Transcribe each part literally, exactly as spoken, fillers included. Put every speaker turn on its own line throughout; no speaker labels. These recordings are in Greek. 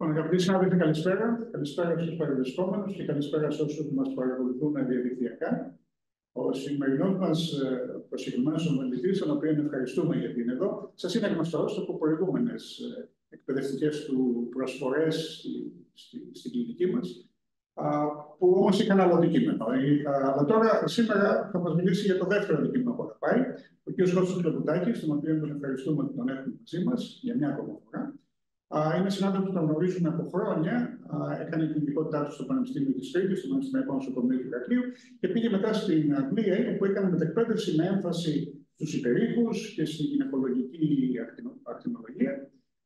Αγαπητοί συνάδελφοι, καλησπέρα. Καλησπέρα στους παρευρισκόμενους και καλησπέρα σε όσους μας παρακολουθούν διαδικτυακά. Ο σημερινός μας προσκεκλημένος ομιλητής, τον οποίο ευχαριστούμε γιατί είναι εδώ, σας είναι γνωστός από προηγούμενες εκπαιδευτικές του προσφορές στη, στη, στην κλινική μας, που όμως είχαν άλλο αντικείμενο. Αλλά τώρα, σήμερα, θα μας μιλήσει για το δεύτερο αντικείμενο που θα πάει, ο κ. Κώστας Κλωβουτάκης, τον οποίο τον ευχαριστούμε ότι τον έχουμε μαζί μας για μια ακόμα φορά. Είναι συνάδελφος που τον γνωρίζουμε από χρόνια. Έκανε την ειδικότητά του στο Πανεπιστήμιο της Κρήτης, στο Πανεπιστημιακό Νοσοκομείο του Ηρακλείου και πήγε μετά στην Αγγλία, όπου έκανε μετεκπαίδευση με έμφαση στους υπερήχους και στη γυναικολογική ακτινολογία.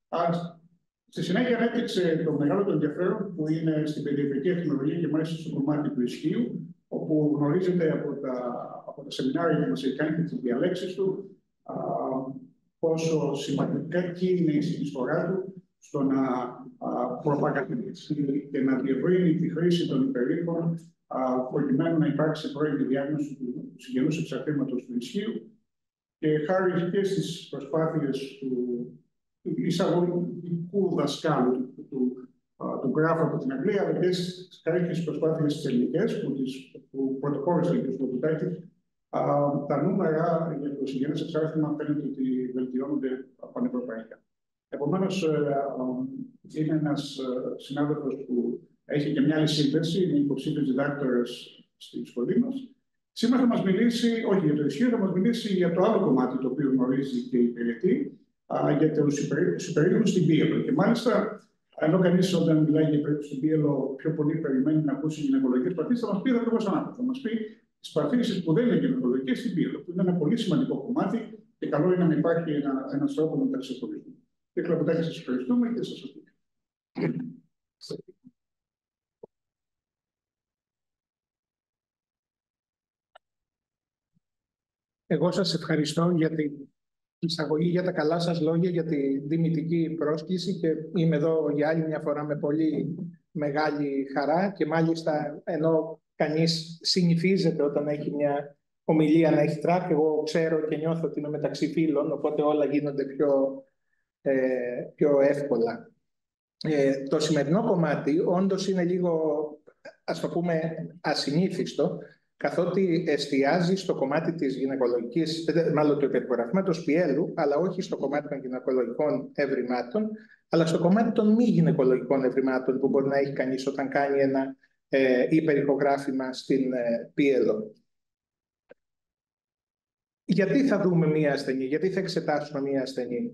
Στη συνέχεια ανέπτυξε το μεγάλο του ενδιαφέρον που είναι στην παιδιατρική ακτινολογία και μάλιστα στο κομμάτι του ισχύου, όπου γνωρίζεται από τα, από τα σεμινάρια που μας έχει κάνει και τις διαλέξεις του α, πόσο σημαντικά και είναι η συνεισφορά του στο να προπαγανδίσει και να διευρύνει τη χρήση των υπερήχων προκειμένου να υπάρξει πρώιμη διάγνωση του συγγενούς εξαρτήματος του ισχύου και χάρη και στις προσπάθειες του, του εισαγωγικού δασκάλου του, του, του γράφου από την Αγγλία, αλλά και στις προσπάθειες της ελληνικές που, που πρωτοπόρησε ο κ. Κλωβουτάκης, τα νούμερα για το συγγενές εξάρτημα φαίνεται ότι βελτιώνονται πανευρωπαϊκά. Επομένως, είναι ένας συνάδελφος που έχει και μια άλλη σύνδεση, είναι υποψήφιος διδάκτορας στη σχολή μας. Σήμερα θα μας μιλήσει, όχι για το ισχύο, θα μας μιλήσει για το άλλο κομμάτι το οποίο γνωρίζει και υπηρετεί, για τους υπερήχους στην πίελο. Και μάλιστα, ενώ κανείς όταν μιλάει για υπερήχους στην πίελο πιο πολύ περιμένει να ακούσει γυναικολογικές παθήσεις, θα μας πει ακριβώς ανάποδα. Θα μας πει τις παθήσεις που δεν είναι γυναικολογικές στην πίελο, που είναι ένα πολύ σημαντικό κομμάτι και καλό είναι να υπάρχει ένα, ένας τρόπος να τα ξεχωρίσουμε. Κύριε Κλωβουτάκη, σας ευχαριστούμε και σας ευχαριστούμε.
Εγώ σας ευχαριστώ για την εισαγωγή, για τα καλά σας λόγια, για την τιμητική πρόσκληση και είμαι εδώ για άλλη μια φορά με πολύ μεγάλη χαρά και μάλιστα ενώ κανείς συνηθίζεται όταν έχει μια ομιλία να έχει τράκ, εγώ ξέρω και νιώθω ότι είμαι μεταξύ φίλων, οπότε όλα γίνονται πιο, ε, πιο εύκολα. Ε, το σημερινό κομμάτι όντως είναι λίγο, ας το πούμε, ασυνήθιστο, καθότι εστιάζει στο κομμάτι της γυναικολογικής, μάλλον του υπερηχογραφήματος πιέλου, αλλά όχι στο κομμάτι των γυναικολογικών ευρημάτων, αλλά στο κομμάτι των μη γυναικολογικών ευρημάτων που μπορεί να έχει κανείς όταν κάνει ένα ε, υπερηχογράφημα στην ε, πιέλο. Γιατί θα δούμε μία ασθενή, γιατί θα εξετάσουμε μία ασθενή.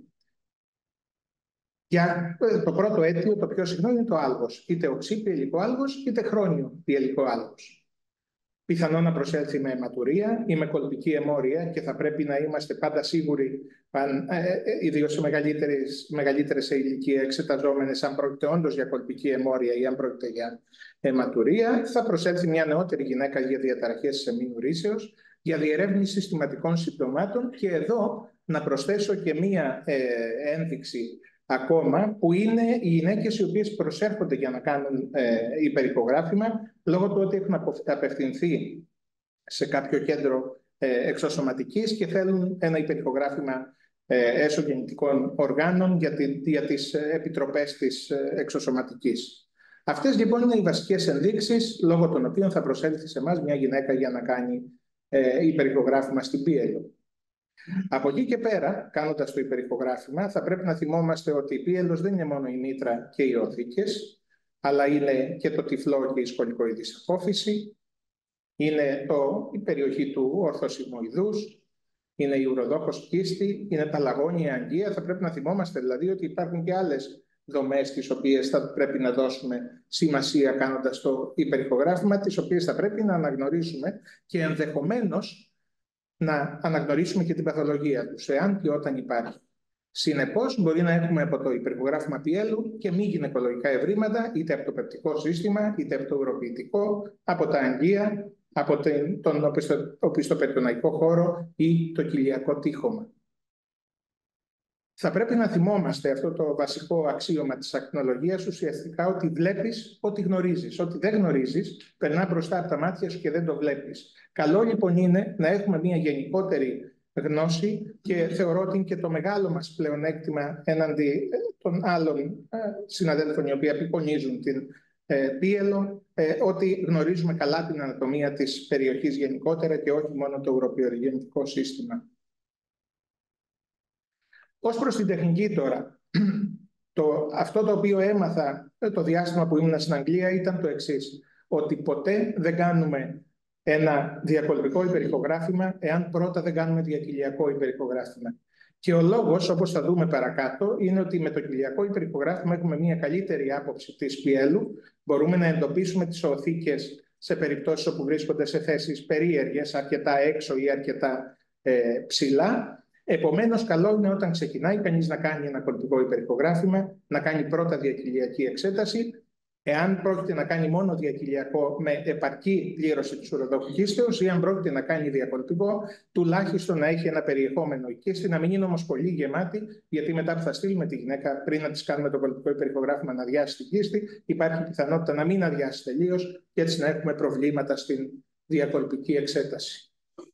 Για το πρώτο αίτιο, το πιο συχνό είναι το άλγος. Είτε οξύ πιελικό άλγος, είτε χρόνιο πιελικό άλγος. Πιθανό να προσέλθει με αιματουρία ή με κολπική αιμόρρεια και θα πρέπει να είμαστε πάντα σίγουροι, ε, ιδίως σε μεγαλύτερες, μεγαλύτερες σε ηλικία εξεταζόμενες, αν πρόκειται όντως για κολπική αιμόρρεια ή αν πρόκειται για αιματουρία. Θα προσέλθει μια νεότερη γυναίκα για διαταραχές της εμμήνου ρήσεως, για διερεύνηση συστηματικών συμπτωμάτων και εδώ να προσθέσω και μία ε, ένδειξη ακόμα, που είναι οι γυναίκες οι οποίες προσέρχονται για να κάνουν ε, υπερηχογράφημα λόγω του ότι έχουν απευθυνθεί σε κάποιο κέντρο ε, εξωσωματικής και θέλουν ένα υπερηχογράφημα ε, έσωγεννητικών οργάνων για, τη, για τις επιτροπές της ε, εξωσωματικής. Αυτές λοιπόν είναι οι βασικές ενδείξεις λόγω των οποίων θα προσέλθει σε εμάς μια γυναίκα για να κάνει ε, υπερηχογράφημα στην πίελο. Από εκεί και πέρα, κάνοντας το υπερηχογράφημα, θα πρέπει να θυμόμαστε ότι η πίελος δεν είναι μόνο η μήτρα και οι οθήκες, αλλά είναι και το τυφλό και η σχολικοειδής απόφυση, είναι το, η περιοχή του ορθοσυγμοειδούς, είναι η ουροδόχος κίστη, είναι τα λαγόνια αγγεία. Θα πρέπει να θυμόμαστε δηλαδή ότι υπάρχουν και άλλες δομές τις οποίες θα πρέπει να δώσουμε σημασία κάνοντας το υπερηχογράφημα, τις οποίες θα πρέπει να αναγνωρίσουμε και ενδεχομένως να αναγνωρίσουμε και την παθολογία τους, εάν και όταν υπάρχει. Συνεπώς, μπορεί να έχουμε από το υπερηχογράφημα πιέλου και μη γυναικολογικά ευρήματα, είτε από το πεπτικό σύστημα, είτε από το ουροποιητικό, από τα αγγεία, από τον οπισθοπεριτοναϊκό χώρο ή το κοιλιακό τείχομα. Θα πρέπει να θυμόμαστε αυτό το βασικό αξίωμα της ακτινολογίας, ουσιαστικά ότι βλέπεις ό,τι γνωρίζεις. Ό,τι δεν γνωρίζεις, περνά μπροστά από τα μάτια σου και δεν το βλέπεις. Καλό λοιπόν είναι να έχουμε μια γενικότερη γνώση και θεωρώ ότι είναι και το μεγάλο μας πλεονέκτημα έναντι των άλλων συναδέλφων οι οποίοι απεικονίζουν την πι ελ ο, ότι γνωρίζουμε καλά την ανατομία της περιοχής γενικότερα και όχι μόνο το ευρωπαϊκό σύστημα. Ως προς την τεχνική τώρα, το, αυτό το οποίο έμαθα το διάστημα που ήμουν στην Αγγλία ήταν το εξής, ότι ποτέ δεν κάνουμε ένα διακολπικό υπερηχογράφημα εάν πρώτα δεν κάνουμε διακυλιακό υπερηχογράφημα. Και ο λόγος, όπως θα δούμε παρακάτω, είναι ότι με το κοιλιακό υπερηχογράφημα έχουμε μια καλύτερη άποψη της πι ελ ο. Μπορούμε να εντοπίσουμε τις οθήκες σε περιπτώσεις όπου βρίσκονται σε θέσεις περίεργες, αρκετά έξω ή αρκετά ε, ψηλά. Επομένως, καλό είναι όταν ξεκινάει κανείς να κάνει ένα κολπικό υπερηχογράφημα, να κάνει πρώτα διακυλιακή εξέταση. Εάν πρόκειται να κάνει μόνο διακυλιακό με επαρκή πλήρωση της ουροδοχοκίστεως ή αν πρόκειται να κάνει διακολπικό, τουλάχιστον να έχει ένα περιεχόμενο οικίστη, να μην είναι όμως πολύ γεμάτη, γιατί μετά που θα στείλουμε τη γυναίκα πριν να της κάνουμε το κολπικό υπερηχογράφημα να αδειάσει την κίστη, υπάρχει πιθανότητα να μην αδειάσει τελείως και έτσι να έχουμε προβλήματα στην διακολπική εξέταση.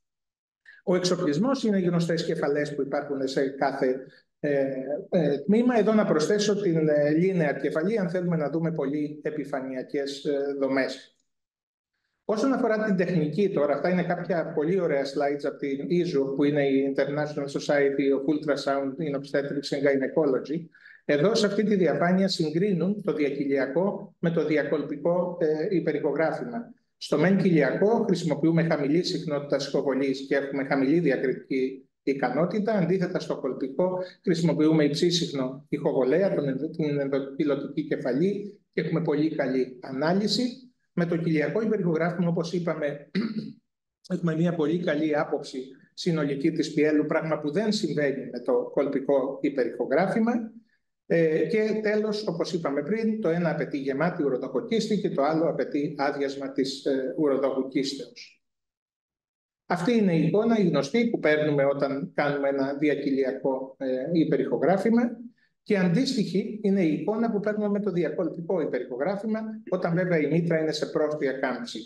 Ο εξοπλισμός είναι γνωστές κεφαλές που υπάρχουν σε κάθε ε, ε, τμήμα. Εδώ να προσθέσω την ε, linear κεφαλή, αν θέλουμε να δούμε πολύ επιφανειακές ε, δομές. Όσον αφορά την τεχνική τώρα, αυτά είναι κάποια πολύ ωραία slides από την ι ες ο, που είναι η International Society of Ultrasound in Obstetrics and Gynecology. Εδώ σε αυτή τη διαφάνεια συγκρίνουν το διακυλιακό με το διακολπικό ε, υπερηχογράφημα. Στο μεν κοιλιακό χρησιμοποιούμε χαμηλή συχνότητα ηχοβολής και έχουμε χαμηλή διακριτική ικανότητα. Αντίθετα, στο κολπικό χρησιμοποιούμε υψίσυχνο ηχοβολέα, την ενδοπιλωτική κεφαλή και έχουμε πολύ καλή ανάλυση. Με το κοιλιακό υπερηχογράφημα, όπως είπαμε, έχουμε μια πολύ καλή άποψη συνολική της πι ελ ο, πράγμα που δεν συμβαίνει με το κολπικό υπερηχογράφημα. Ε, και τέλος, όπως είπαμε πριν, το ένα απαιτεί γεμάτη ουροδοχοκίστη και το άλλο απαιτεί άδειασμα της ε, ουροδοχοκίστεως. Αυτή είναι η εικόνα, η γνωστή που παίρνουμε όταν κάνουμε ένα διακυλιακό ε, υπερηχογράφημα και αντίστοιχη είναι η εικόνα που παίρνουμε με το διακολπικό υπερηχογράφημα όταν βέβαια η μήτρα είναι σε πρόστια κάμψη.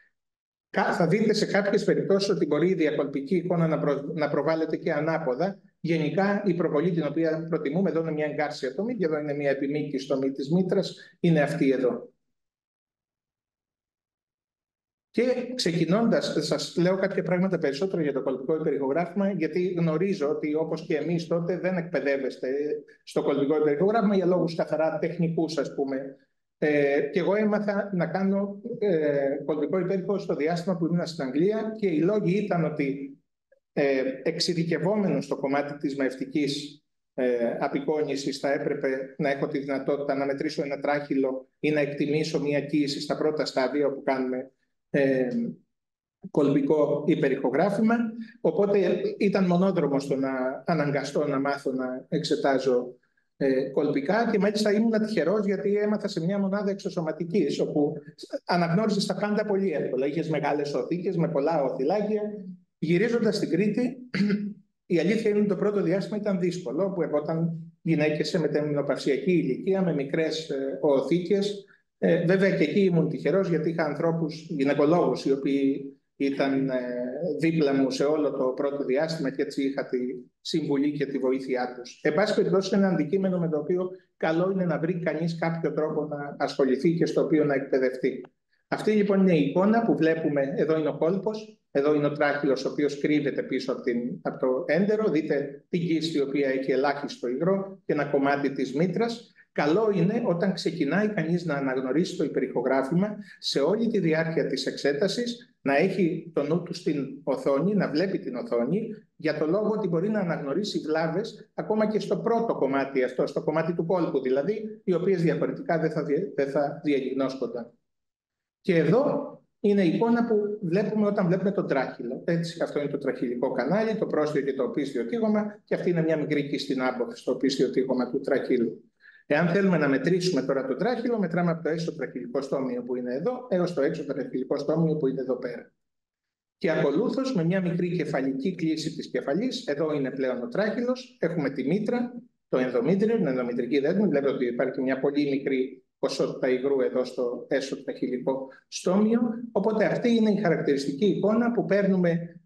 Θα δείτε σε κάποιες περιπτώσεις ότι μπορεί η διακολπική εικόνα να, προ... να προβάλλεται και ανάποδα. Γενικά, η προβολή την οποία προτιμούμε, εδώ είναι μια εγκάρσια τομή και εδώ είναι μια επιμήκη τομή της μήτρας, είναι αυτή εδώ. Και ξεκινώντας, σας λέω κάποια πράγματα περισσότερα για το κολπικό υπερηχογράφημα, γιατί γνωρίζω ότι όπως και εμείς τότε δεν εκπαιδεύεστε στο κολπικό υπερηχογράφημα για λόγους καθαρά τεχνικούς, ας πούμε. Ε, και εγώ έμαθα να κάνω ε, κολπικό υπέρηχο στο διάστημα που ήμουν στην Αγγλία και οι λόγοι ήταν ότι ε, εξειδικευόμενος στο κομμάτι της μαευτικής ε, απεικόνησης θα έπρεπε να έχω τη δυνατότητα να μετρήσω ένα τράχυλο ή να εκτιμήσω μια κοίηση στα πρώτα στάδια όπου κάνουμε ε, κολπικό υπερηχογράφημα. Οπότε ήταν μονόδρομος το να αναγκαστώ να μάθω να εξετάζω Ε, κολπικά και μάλιστα ήμουν τυχερός γιατί έμαθα σε μια μονάδα εξωσωματικής όπου αναγνώριζες τα πάντα πολύ εύκολα. Είχες μεγάλες οθήκες με πολλά οθυλάκια. Γυρίζοντας στην Κρήτη, η αλήθεια είναι ότι το πρώτο διάστημα ήταν δύσκολο, που ερχόταν γυναίκες σε μετεμνοπαυσιακή ηλικία με μικρές ε, οθήκες. Ε, βέβαια και εκεί ήμουν τυχερός γιατί είχα ανθρώπους, γυναικολόγους, οι οποίοι ήταν ε, δίπλα μου σε όλο το πρώτο διάστημα και έτσι είχα τη συμβουλή και τη βοήθειά τους. Εν πάση περιπτώσει, είναι ένα αντικείμενο με το οποίο καλό είναι να βρει κανείς κάποιο τρόπο να ασχοληθεί και στο οποίο να εκπαιδευτεί. Αυτή λοιπόν είναι η εικόνα που βλέπουμε. Εδώ είναι ο κόλπος, εδώ είναι ο τράχυλος ο οποίος κρύβεται πίσω από, την, από το έντερο. Δείτε την κίστη η οποία έχει ελάχιστο υγρό και ένα κομμάτι της μήτρας. Καλό είναι όταν ξεκινάει κανείς να αναγνωρίσει το υπερηχογράφημα σε όλη τη διάρκεια της εξέτασης να έχει το νου του στην οθόνη, να βλέπει την οθόνη, για το λόγο ότι μπορεί να αναγνωρίσει βλάβες ακόμα και στο πρώτο κομμάτι αυτό, στο κομμάτι του κόλπου δηλαδή, οι οποίες διαφορετικά δεν θα, δεν θα διαγνώσκονταν. Και εδώ είναι η εικόνα που βλέπουμε όταν βλέπουμε τον τράχυλο. Έτσι, αυτό είναι το τραχυλικό κανάλι, το πρόστιο και το οπίστιο τίγωμα, και αυτή είναι μια μικρή κίστη άμποθη στο οπίστιο τίγωμα του τραχύλου. Εάν θέλουμε να μετρήσουμε τώρα το τράχυλο, μετράμε από το έσω τραχυλικό στόμιο που είναι εδώ έως το έξω τραχυλικό στόμιο που είναι εδώ πέρα. Και ακολούθως με μια μικρή κεφαλική κλίση της κεφαλής, εδώ είναι πλέον ο τράχυλος, έχουμε τη μήτρα, το ενδομήτριο, την ενδομητρική δέσμη. Βλέπετε ότι υπάρχει μια πολύ μικρή ποσότητα υγρού εδώ στο έσω τραχυλικό στόμιο. Οπότε αυτή είναι η χαρακτηριστική εικόνα που παίρνουμε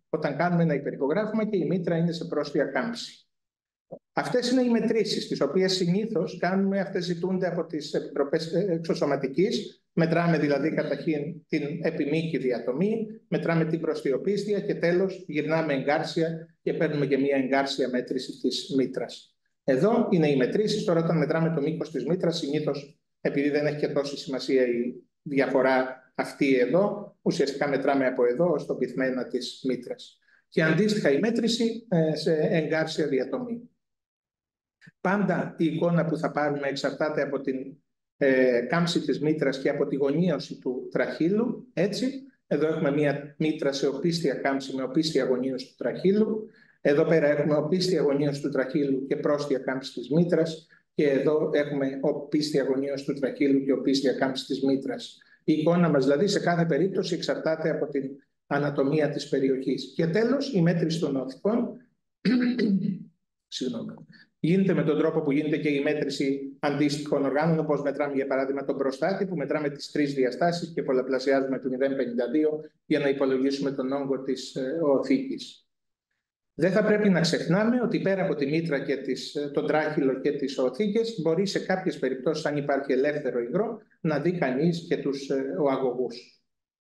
όταν κάνουμε ένα υπερηχογράφημα και η μήτρα είναι σε πρόστια κάμψη. Αυτές είναι οι μετρήσεις, τις οποίες συνήθως κάνουμε, αυτές ζητούνται από τις επιτροπές εξωσωματικής. Μετράμε δηλαδή καταρχήν την επιμήκη διατομή, μετράμε την προστιοπίστια και τέλος γυρνάμε εγκάρσια και παίρνουμε και μια εγκάρσια μέτρηση της μήτρας. Εδώ είναι οι μετρήσεις. Τώρα, όταν μετράμε το μήκος της μήτρας, συνήθως, επειδή δεν έχει και τόση σημασία η διαφορά αυτή εδώ, ουσιαστικά μετράμε από εδώ ως το πυθμένα της μήτρας. Και αντίστοιχα η μέτρηση σε εγκάρσια διατομή. Πάντα η εικόνα που θα πάρουμε εξαρτάται από την ε, κάμψη της μήτρας και από τη γωνίωση του τραχύλου. Έτσι, εδώ έχουμε μία μήτρα σε οπίστια κάμψη με οπίστια γωνίωση του τραχύλου. Εδώ πέρα έχουμε οπίστια γωνίωση του τραχύλου και πρόστια κάμψη της μήτρας. Και εδώ έχουμε οπίστια γωνίωση του τραχύλου και οπίστια κάμψη της μήτρας. Η εικόνα μας δηλαδή σε κάθε περίπτωση εξαρτάται από την ανατομία της περιοχής. Και τέλος, η μέτρηση των οθικών. Συγγνώμη. Γίνεται με τον τρόπο που γίνεται και η μέτρηση αντίστοιχων οργάνων, όπως μετράμε για παράδειγμα τον προστάτη, που μετράμε τις τρεις διαστάσεις και πολλαπλασιάζουμε το μηδέν κόμμα πενήντα δύο για να υπολογίσουμε τον όγκο της ε, οθήκης. Δεν θα πρέπει να ξεχνάμε ότι πέρα από τη μήτρα και τις, τον τράχυλο και τις οθήκες, μπορεί σε κάποιες περιπτώσεις, αν υπάρχει ελεύθερο υγρό, να δει κανείς και τους ε, οαγωγούς.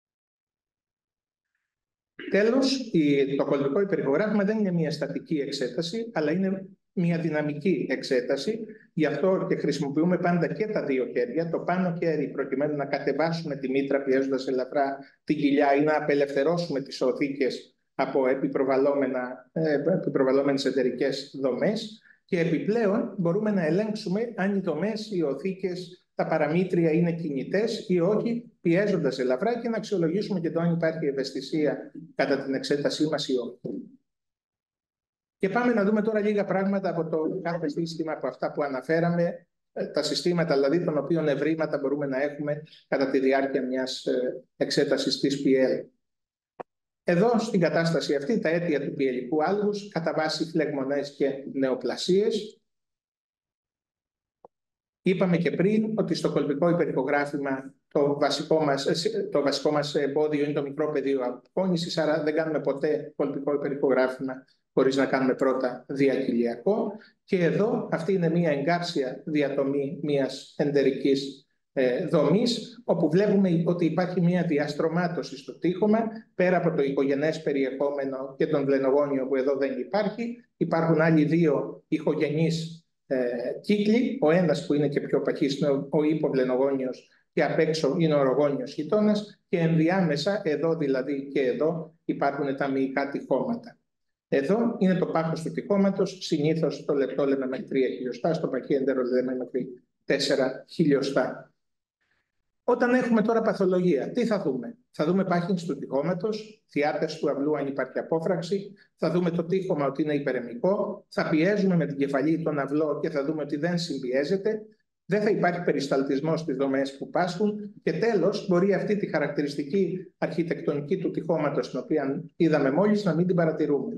Τέλος, το κολπικό υπερηχογράφημα δεν είναι μια στατική εξέταση, αλλά είναι μια δυναμική εξέταση. Γι' αυτό και χρησιμοποιούμε πάντα και τα δύο χέρια. Το πάνω χέρι προκειμένου να κατεβάσουμε τη μήτρα πιέζοντας ελαφρά την κοιλιά ή να απελευθερώσουμε τις οθήκες από επιπροβαλλόμενα, ε, επιπροβαλλόμενες εντερικές δομές. Και επιπλέον μπορούμε να ελέγξουμε αν οι δομές, οι οθήκες, τα παραμήτρια είναι κινητές ή όχι, πιέζοντας ελαφρά και να αξιολογήσουμε και το αν υπάρχει ευαισθησία κατά την εξέτασή μας ή όχι. Και πάμε να δούμε τώρα λίγα πράγματα από το κάθε σύστημα από αυτά που αναφέραμε, τα συστήματα δηλαδή των οποίων ευρήματα μπορούμε να έχουμε κατά τη διάρκεια μιας εξέτασης της πι ελ. Εδώ στην κατάσταση αυτή τα αίτια του πιελικού άλγους κατά βάση φλεγμονές και νεοπλασίες. Είπαμε και πριν ότι στο κολπικό υπερηχογράφημα το βασικό μας, το βασικό μας εμπόδιο είναι το μικρό πεδίο αποκόνησης, άρα δεν κάνουμε ποτέ κολπικό υπερηχογράφημα χωρίς να κάνουμε πρώτα διακυλιακό. Και εδώ αυτή είναι μια εγκάρσια διατομή μιας εντερικής ε, δομής, όπου βλέπουμε ότι υπάρχει μια διαστρωμάτωση στο τείχομα, πέρα από το οικογενές περιεχόμενο και τον βλενογόνιο που εδώ δεν υπάρχει. Υπάρχουν άλλοι δύο ηχογενείς ε, κύκλοι, ο ένας που είναι και πιο παχύς είναι ο, ο υποβλενογόνιος και απ' έξω είναι ο ορογόνιος γειτόνας, και ενδιάμεσα, εδώ δηλαδή και εδώ, υπάρχουν τα μυϊκά τυχώματα. Εδώ είναι το πάχος του τυχώματος, συνήθως το λεπτό λέμε μέχρι τρία χιλιοστά, στο παχύ έντερο λέμε μέχρι τέσσερα χιλιοστά. Όταν έχουμε τώρα παθολογία, τι θα δούμε? Θα δούμε πάχυνση του τυχώματος, διάταση του αυλού αν υπάρχει απόφραξη, θα δούμε το τείχομα ότι είναι υπερεμικό, θα πιέζουμε με την κεφαλή τον αυλό και θα δούμε ότι δεν συμπιέζεται, δεν θα υπάρχει περισταλτισμός στις δομές που πάσχουν και τέλος μπορεί αυτή τη χαρακτηριστική αρχιτεκτονική του τυχώματος, την οποία είδαμε μόλις, να μην την παρατηρούμε.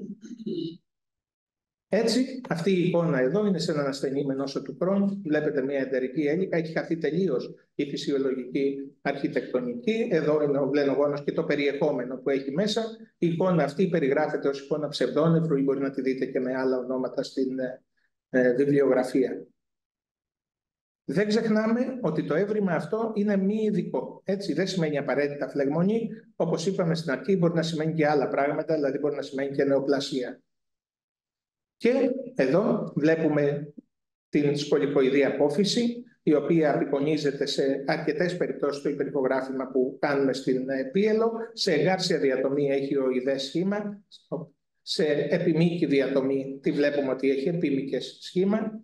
Έτσι, αυτή η εικόνα εδώ είναι σε έναν ασθενή με νόσο του Κρόν. Βλέπετε μια εντερική έλικα, έχει χαθεί τελείως η φυσιολογική αρχιτεκτονική. Εδώ είναι ο βλενογόνος και το περιεχόμενο που έχει μέσα. Η εικόνα αυτή περιγράφεται ως εικόνα ψευδόνευρου ή μπορεί να τη δείτε και με άλλα ονόματα στην ε, βιβλιογραφία. Δεν ξεχνάμε ότι το έβριμα αυτό είναι μη ειδικό. Έτσι, δεν σημαίνει απαραίτητα φλεγμονή. Όπως είπαμε στην αρχή, μπορεί να σημαίνει και άλλα πράγματα, δηλαδή μπορεί να σημαίνει και νεοπλασία. Και εδώ βλέπουμε την σκολικοειδή απόφυση, η οποία απεικονίζεται σε αρκετές περιπτώσεις στο υπερηχογράφημα που κάνουμε στην πίελο. Σε εγκάρσια διατομή έχει οειδές σχήμα, σε επιμήκη διατομή τη βλέπουμε ότι έχει επίμηκες σχήμα.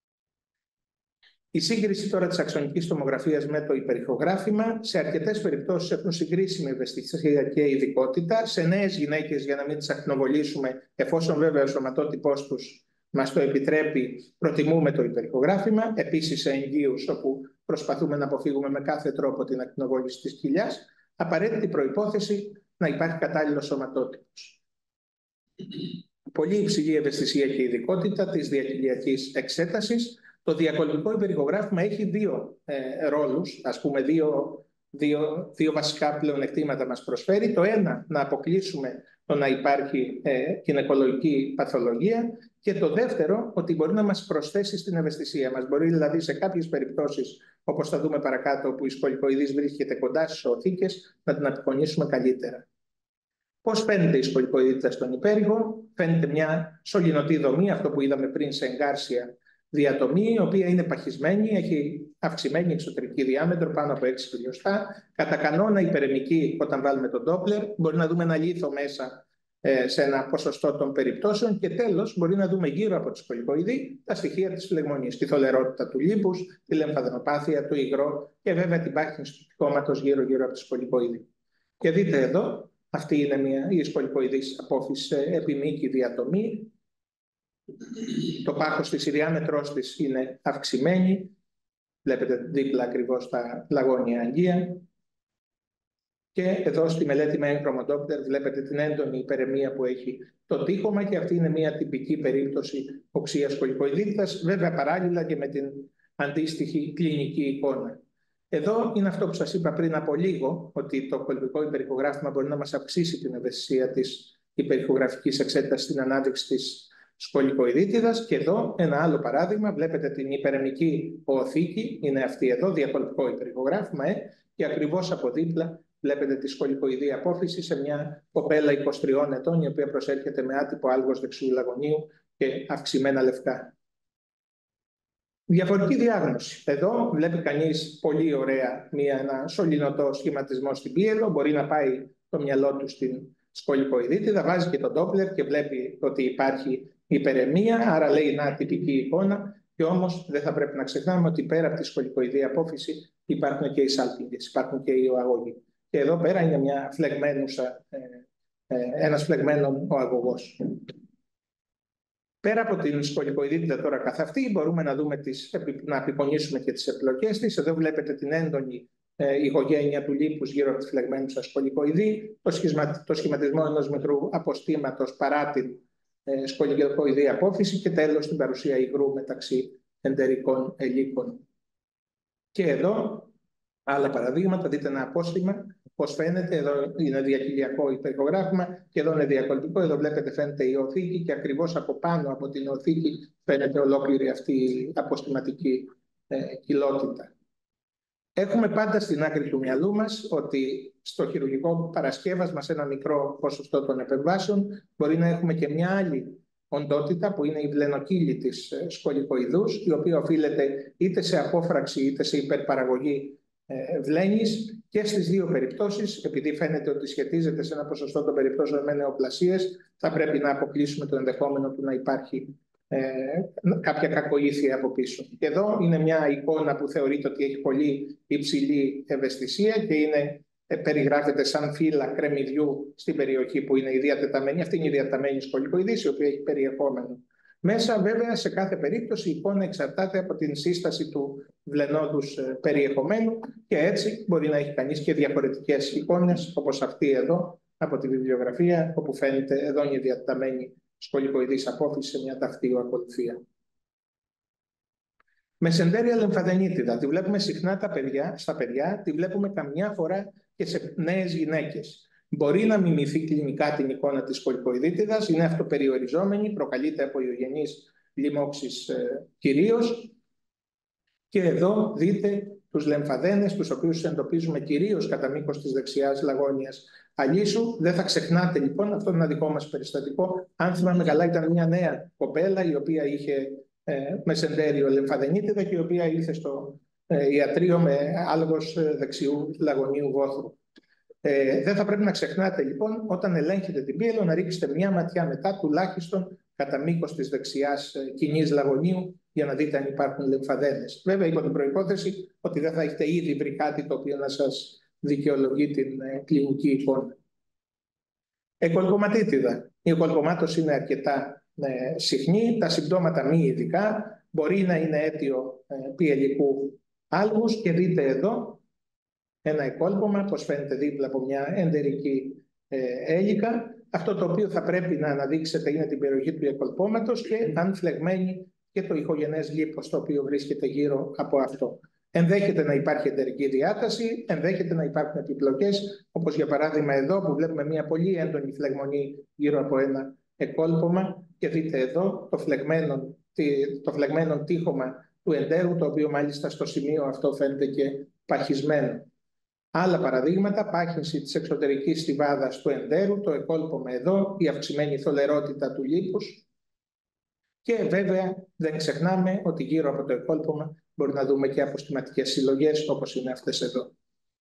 Η σύγκριση τώρα της αξονικής τομογραφίας με το υπερηχογράφημα σε αρκετές περιπτώσεις έχουν συγκρίσιμη ευαισθησία και ειδικότητα. Σε νέες γυναίκες, για να μην τις ακτινοβολήσουμε, εφόσον βέβαια ο σωματότυπός τους μας το επιτρέπει, προτιμούμε το υπερηχογράφημα. Επίσης σε εγγύους, όπου προσπαθούμε να αποφύγουμε με κάθε τρόπο την ακτινοβόληση της κοιλιάς, απαραίτητη προϋπόθεση να υπάρχει κατάλληλος σωματότυπος. Πολύ υψηλή ευαισθησία και ειδικότητα της διακυλιακής εξέτασης. Το διακολπικό υπερηχογράφημα έχει δύο ε, ρόλους, ας πούμε δύο δύο, δύο βασικά πλεονεκτήματα μας προσφέρει. Το ένα, να αποκλείσουμε το να υπάρχει ε, γυναικολογική παθολογία, και το δεύτερο, ότι μπορεί να μας προσθέσει στην ευαισθησία μας. Μπορεί δηλαδή σε κάποιες περιπτώσεις, όπως θα δούμε παρακάτω, όπου η σκολικοειδής βρίσκεται κοντά στις οθήκες, να την απεικονίσουμε καλύτερα. Πώς φαίνεται η σκολικοειδίτιδα στον υπέρηχο? Φαίνεται μια σωληνωτή δομή, αυτό που είδαμε πριν σε εγκάρσια διατομή, η οποία είναι παχυσμένη, έχει αυξημένη εξωτερική διάμετρο πάνω από έξι χιλιοστά. Κατά κανόνα υπερεμική, όταν βάλουμε τον Doppler, μπορεί να δούμε ένα λίθο μέσα ε, σε ένα ποσοστό των περιπτώσεων, και τέλος μπορεί να δούμε γύρω από τη σκολικοειδή τα στοιχεία της φλεγμονής, τη θολερότητα του λίπους, τη λεμφαδενοπάθεια, το υγρό και βέβαια την πάχυνση του κόμματος γύρω-γύρω από τη σκολικοειδή. Και δείτε εδώ, αυτή είναι μια, η σκολικοειδής απόφυση σε επιμήκη διατομή. Το πάχος της, η διάμετρος της είναι αυξημένη. Βλέπετε δίπλα ακριβώς τα λαγόνια αγγεία. Και εδώ στη μελέτη με έγχρωμο Doppler βλέπετε την έντονη υπερεμία που έχει το τείχομα, και αυτή είναι μια τυπική περίπτωση οξείας σκολικοειδίτιδας, βέβαια παράλληλα και με την αντίστοιχη κλινική εικόνα. Εδώ είναι αυτό που σας είπα πριν από λίγο, ότι το κολπικό υπερηχογράφημα μπορεί να μας αυξήσει την ευαισθησία της υπερηχογραφικής εξέτασης στην ανάδειξη της σκολικοειδίτιδας. Και εδώ ένα άλλο παράδειγμα, βλέπετε την υπερεμική οθήκη, είναι αυτή εδώ, διακολπικό υπερηχογράφημα, ε, και ακριβώς από δίπλα βλέπετε τη σκολικοειδή απόφυση σε μια κοπέλα είκοσι τριών ετών, η οποία προσέρχεται με άτυπο άλγος δεξιού λαγωνίου και αυξημένα λευκά. Διαφορετική διάγνωση. Εδώ βλέπει κανείς πολύ ωραία μια, ένα σωληνωτό σχηματισμό στην πίελο. Μπορεί να πάει το μυαλό του στην σκολικοειδίτιδα, βάζει και τον Doppler και βλέπει ότι υπάρχει υπερεμία, άρα λέει να τυπική εικόνα. Και όμως δεν θα πρέπει να ξεχνάμε ότι πέρα από τη σκολικοειδή απόφυση υπάρχουν και οι σάλπιγγες, υπάρχουν και οι οαγωγοί. Και εδώ πέρα είναι μια φλεγμένουσα, ε, ε, ένας φλεγμένον οαγωγός. Πέρα από την σκολικοειδίτιδα τώρα καθ' αυτή, μπορούμε να, δούμε τις, να απεικονίσουμε και τις επιλογές της. Εδώ βλέπετε την έντονη ε, ηχογένεια του λίπους γύρω από τη φλεγμένουσα σκολικοειδή, το, σχημα, το σχηματισμό ενός μικρού αποστήματος παρά την ε, σκολικοειδή απόφυση, και τέλος την παρουσία υγρού μεταξύ εντερικών ελίκων. Και εδώ άλλα παραδείγματα, δείτε ένα απόστημα, πώς φαίνεται. Εδώ είναι διακυλιακό υπερηχογράφημα και εδώ είναι διακολπικό. Εδώ βλέπετε φαίνεται η οθήκη, και ακριβώς από πάνω από την οθήκη φαίνεται ολόκληρη αυτή η αποστηματική ε, κοιλότητα. Έχουμε πάντα στην άκρη του μυαλού μας ότι στο χειρουργικό παρασκεύασμα, σε ένα μικρό ποσοστό των επεμβάσεων, μπορεί να έχουμε και μια άλλη οντότητα που είναι η βλενοκύλη της σκολικοειδούς, η οποία οφείλεται είτε σε απόφραξη είτε σε υπερπαραγωγή βλένης, και στις δύο περιπτώσεις, επειδή φαίνεται ότι σχετίζεται σε ένα ποσοστό των περιπτώσεων με νεοπλασίες, θα πρέπει να αποκλείσουμε το ενδεχόμενο του να υπάρχει ε, κάποια κακοήθεια από πίσω. Και εδώ είναι μια εικόνα που θεωρείται ότι έχει πολύ υψηλή ευαισθησία και είναι, ε, περιγράφεται σαν φύλλα κρεμμυδιού στην περιοχή που είναι η διατεταμένη. Αυτή είναι η διατεταμένη σκολικοειδής, η οποία έχει περιεχόμενο μέσα. Βέβαια, σε κάθε περίπτωση η εικόνα εξαρτάται από την σύσταση του βλενόδους περιεχομένου, και έτσι μπορεί να έχει κανείς και διαφορετικές εικόνες, όπως αυτή εδώ από τη βιβλιογραφία, όπου φαίνεται εδώ είναι η διατεταμένη σκολικοειδής απόφυση σε μια ταυτή ακολουθία. Μεσεντέρια λεμφαδενίτιδα. Τη βλέπουμε συχνά τα παιδιά, στα παιδιά, τη βλέπουμε καμιά φορά και σε νέες γυναίκες. Μπορεί να μιμηθεί κλινικά την εικόνα της σκολικοειδίτιδας, είναι αυτοπεριοριζόμενη, προκαλείται από ιογενείς λοιμώξεις ε, κυρίως. Και εδώ δείτε τους λεμφαδένες, τους οποίους εντοπίζουμε κυρίως κατά μήκος της δεξιάς λαγόνιας αλύσου. Δεν θα ξεχνάτε λοιπόν, αυτό είναι ένα δικό μας περιστατικό. Αν θυμάμαι καλά, ήταν μια νέα κοπέλα η οποία είχε ε, μεσεντέριο λεμφαδενίτιδα και η οποία ήρθε στο ε, ιατρείο με άλγος ε, δεξιού λαγονίου βόθρου. Ε, δεν θα πρέπει να ξεχνάτε λοιπόν, όταν ελέγχετε την πίελο, να ρίξετε μια ματιά μετά τουλάχιστον κατά μήκος της δεξιάς ε, κοινής λαγονίου, για να δείτε αν υπάρχουν λεμφαδένες. Βέβαια, υπό την προϋπόθεση ότι δεν θα έχετε ήδη βρει κάτι το οποίο να σας δικαιολογεί την ε, κλινική εικόνα. Εκολκοματίτιδα. Η εκολκομάτωση είναι αρκετά ε, συχνή, τα συμπτώματα μη ειδικά, μπορεί να είναι αίτιο ε, πιελικού άλγους, και δείτε εδώ ένα εκόλπωμα, πως φαίνεται δίπλα από μια εντερική ε, έλικα. Αυτό το οποίο θα πρέπει να αναδείξετε είναι την περιοχή του εκολπώματος και αν φλεγμένη και το ηχογενές λίπος το οποίο βρίσκεται γύρω από αυτό. Ενδέχεται να υπάρχει εντερική διάταση, ενδέχεται να υπάρχουν επιπλοκές, όπως για παράδειγμα εδώ που βλέπουμε μια πολύ έντονη φλεγμονή γύρω από ένα εκόλπωμα και δείτε εδώ το φλεγμένο, το φλεγμένο τείχομα του εντέρου, το οποίο μάλιστα στο σημείο αυτό φαίνεται και παχυσμένο. Άλλα παραδείγματα, πάχυνση της εξωτερικής στιβάδας του εντέρου, το εκόλπωμα εδώ, η αυξημένη θολερότητα του λίπους και βέβαια δεν ξεχνάμε ότι γύρω από το εκόλπωμα μπορεί να δούμε και αποστηματικές συλλογές όπως είναι αυτές εδώ.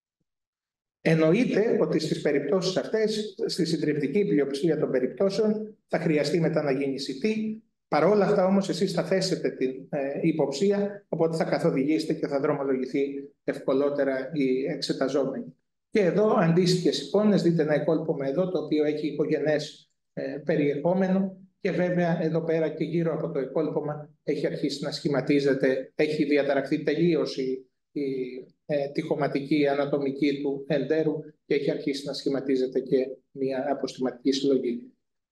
Εννοείται ότι στις περιπτώσεις αυτές, στη συντριπτική πλειοψηφία των περιπτώσεων, θα χρειαστεί μετά να γίνει σι τι. Παρ' όλα αυτά όμως εσείς θα θέσετε την ε, υποψία, οπότε θα καθοδηγήσετε και θα δρομολογηθεί ευκολότερα η εξεταζόμενη. Και εδώ αντίστοιχες εικόνες, δείτε ένα εκόλπωμα εδώ το οποίο έχει οικογενές ε, περιεχόμενο και βέβαια εδώ πέρα και γύρω από το εκόλπωμα έχει αρχίσει να σχηματίζεται, έχει διαταραχθεί τελείως η, η ε, τοιχοματική ανατομική του εντέρου και έχει αρχίσει να σχηματίζεται και μια αποστηματική συλλογή.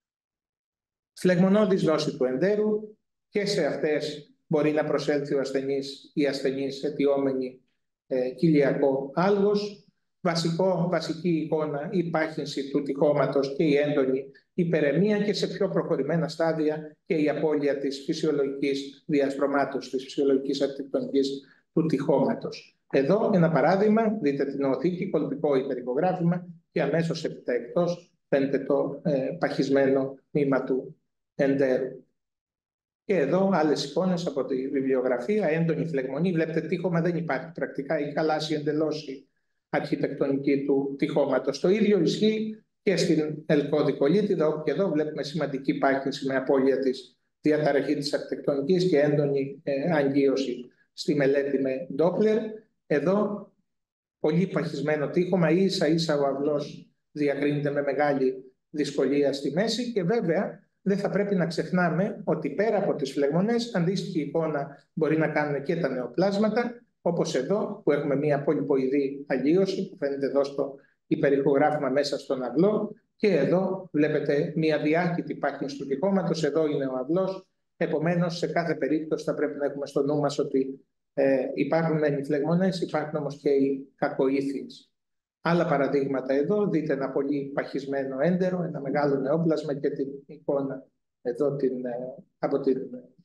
Φλεγμονώδης νόση του εντέρου και σε αυτές μπορεί να προσέλθει ο ασθενής ή ασθενής αιτιόμενη ε, κοιλιακό άλγος. Βασικό, βασική εικόνα η πάχυνση του τυχώματος και η έντονη υπεραιμία και σε πιο προχωρημένα στάδια και η απώλεια της φυσιολογικής διαστρωμάτωσης, της φυσιολογικής αρχιτεκτονικής του τυχώματος. Εδώ ένα παράδειγμα, δείτε την οθήκη, κολπικό υπερηχογράφημα και αμέσως έπειτα εκτός φαίνεται το ε, παχυσμένο τμήμα του εντέρου. Και εδώ άλλες εικόνες από τη βιβλιογραφία, έντονη φλεγμονή, βλέπετε τείχομα δεν υπάρχει πρακτικά, έχει χαλάσει εντελώς η αρχιτεκτονική του τυχώματος. Το ίδιο ισχύει και στην ελκώδικολίτιδα, όπου και εδώ βλέπουμε σημαντική πάχυνση με απώλεια της διαταραχή της αρχιτεκτονικής και έντονη ε, αγγείωση στη μελέτη με Doppler. Εδώ πολύ παχυσμένο τείχομα, ίσα ίσα ο αυλός διακρίνεται με μεγάλη δυσκολία στη μέση και βέβαια δεν θα πρέπει να ξεχνάμε ότι πέρα από τις φλεγμονές αντίστοιχη εικόνα μπορεί να κάνουν και τα νεοπλάσματα, όπως εδώ που έχουμε μια πολυποειδή αγγείωση που φαίνεται εδώ στο υπερηχογράφημα μέσα στον αυλό και εδώ βλέπετε μια διάχυτη πάχυνση του τυχώματος, εδώ είναι ο αυλός, επομένως σε κάθε περίπτωση θα πρέπει να έχουμε στο νου μας ότι ε, υπάρχουν μεν οι φλεγμονές, υπάρχουν όμως και οι κακοήθειες. Άλλα παραδείγματα εδώ, δείτε ένα πολύ παχυσμένο έντερο, ένα μεγάλο νεόπλασμα και την εικόνα εδώ την, από την